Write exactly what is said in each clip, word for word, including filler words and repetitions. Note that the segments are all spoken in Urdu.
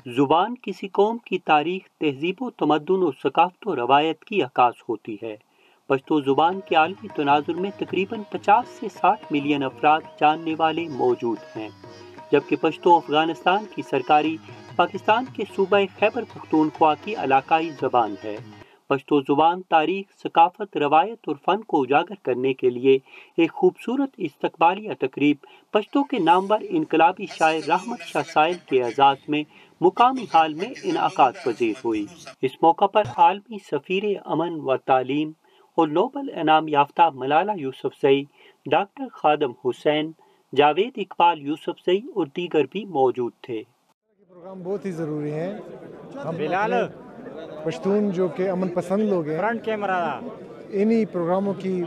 زبان کسی قوم کی تاریخ، تہذیب و تمدن اور ثقافت و روایت کی عکاس ہوتی ہے۔ پشتو زبان کے عالمی تناظر میں تقریباً پچاس سے ساٹھ ملین افراد جاننے والے موجود ہیں، جبکہ پشتو افغانستان کی سرکاری، پاکستان کے صوبہ خیبر پختونخوا کی علاقائی زبان ہے۔ پشتو زبان تاریخ، ثقافت، روایت اور فن کو اجاگر کرنے کے لیے ایک خوبصورت استقبالیہ تقریب پشتو کے نامور انقلابی شاعر رحمت شاہ سائل کے اعزاز میں مقامی ہال میں انعقاد پذیر ہوئی۔ اس موقع پر عالمی سفیر امن و تعلیم اور نوبل انعام یافتہ ملالہ یوسفزئی، ڈاکٹر خادم حسین، جاوید اقبال یوسفزئی اور دیگر بھی موجود تھے۔ پروگرام بہت ہی ضروری ہے۔ ہم پشتون جو کہ امن پسند لوگ ہیں، فرنٹ کیمرہ، انہی پروگراموں کی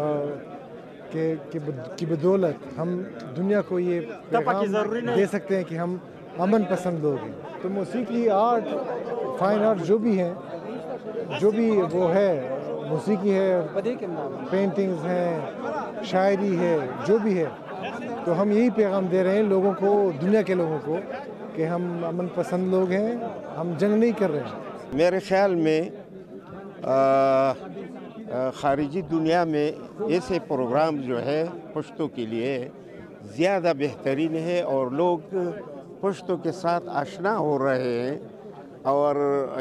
کی بدولت ہم دنیا کو یہ پیغام دے سکتے ہیں کہ ہم امن پسند لوگ ہیں۔ تو موسیقی، آرٹ، فائن آرٹ جو بھی ہیں، جو بھی وہ ہے، موسیقی ہے، پینٹنگز ہیں، شاعری ہے، جو بھی ہے، تو ہم یہی پیغام دے رہے ہیں لوگوں کو، دنیا کے لوگوں کو، کہ ہم امن پسند لوگ ہیں، ہم جنگ نہیں کر رہے ہیں۔ میرے خیال میں خارجی دنیا میں ایسے پروگرام جو ہے پشتو کے لیے زیادہ بہترین ہے، اور لوگ پشتو کے ساتھ آشنا ہو رہے ہیں اور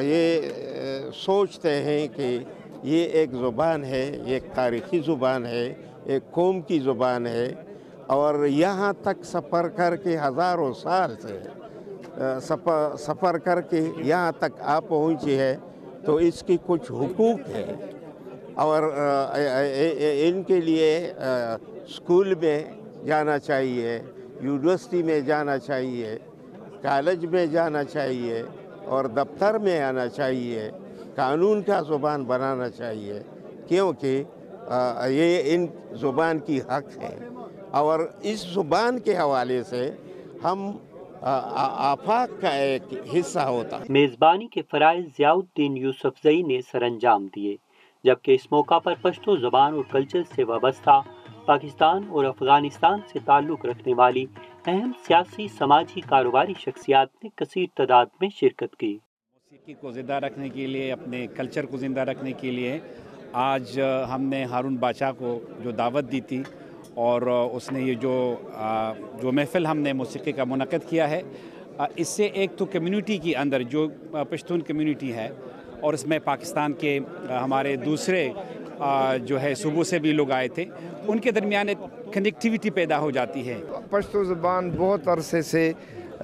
یہ سوچتے ہیں کہ یہ ایک زبان ہے، ایک تاریخی زبان ہے، ایک قوم کی زبان ہے، اور یہاں تک سفر کر کے ہزاروں سال سے سفر کر کے یہاں تک آ پہنچی ہے، تو اس کی کچھ حقوق ہے، اور ان کے لیے اسکول میں جانا چاہیے، یونیورسٹی میں جانا چاہیے، کالج میں جانا چاہیے، اور دفتر میں آنا چاہیے، قانون کا زبان بنانا چاہیے، کیونکہ یہ ان زبان کی حق ہے، اور اس زبان کے حوالے سے ہم آفاق کا ایک حصہ ہوتا ہے۔ میزبانی کے فرائض ضیاء الدین یوسفزئی نے سر انجام دیے، جبکہ اس موقع پر پشتو زبان اور کلچر سے وابستہ پاکستان اور افغانستان سے تعلق رکھنے والی اہم سیاسی، سماجی، کاروباری شخصیات نے کثیر تعداد میں شرکت کی۔ موسیقی کو زندہ رکھنے کے لیے، اپنے کلچر کو زندہ رکھنے کے لیے آج ہم نے ہارون باچا کو جو دعوت دی تھی، اور اس نے یہ جو جو محفل ہم نے موسیقی کا منعقد کیا ہے، اس سے ایک تو کمیونٹی کے اندر جو پشتون کمیونٹی ہے، اور اس میں پاکستان کے ہمارے دوسرے جو ہے صوبوں سے بھی لوگ آئے تھے، ان کے درمیان ایک کنیکٹیویٹی پیدا ہو جاتی ہے۔ پشتو زبان بہت عرصے سے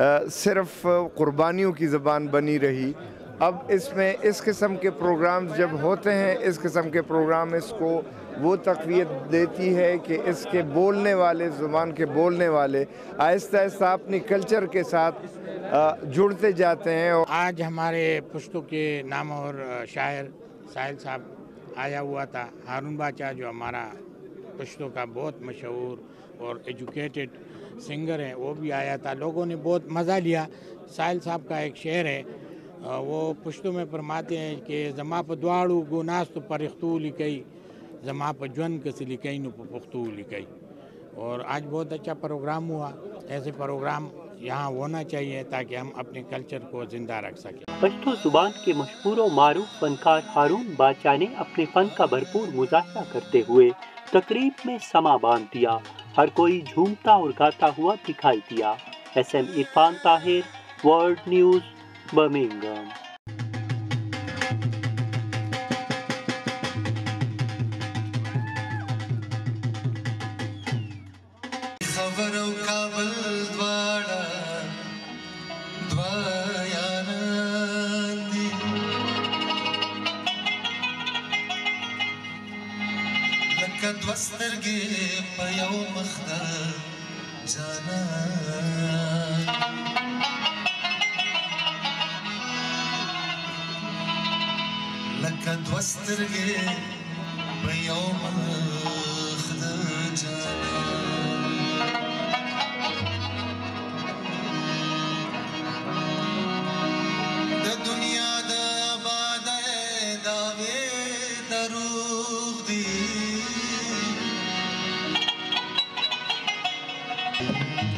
صرف قربانیوں کی زبان بنی رہی، اب اس میں اس قسم کے پروگرامز جب ہوتے ہیں، اس قسم کے پروگرام اس کو وہ تقویت دیتی ہے کہ اس کے بولنے والے، زبان کے بولنے والے آہستہ آہستہ اپنی کلچر کے ساتھ جڑتے جاتے ہیں۔ آج ہمارے پشتو کے نام اور شاعر سائل صاحب آیا ہوا تھا، ہارون باچا جو ہمارا پشتو کا بہت مشہور اور ایجوکیٹڈ سنگر ہے، وہ بھی آیا تھا، لوگوں نے بہت مزہ لیا۔ سائل صاحب کا ایک شعر ہے، وہ پشتو میں فرماتے ہیں کہ زما پا دواڑو گناستو پرختو لکئی، زما پا جون کسی لکئی نو پا پختو لکئی۔ اور آج بہت اچھا پروگرام ہوا، ایسے پروگرام یہاں ہونا چاہیے تاکہ ہم اپنے کلچر کو زندہ رکھ سکیں۔ پشتو زبان کے مشہور و معروف فنکار ہارون باچا نے اپنے فن کا بھرپور مظاہرہ کرتے ہوئے تقریب میں سما باندھ دیا، ہر کوئی جھومتا اور گاتا ہوا دکھائی دیا۔ S M Irfan Tahir, world news, Birmingham. دوسترګې په یو مخ ده جانا، لکه دوسترګې په یو مخ ده جانا، د دنیا د آبادۍ دعوې دروغ دي،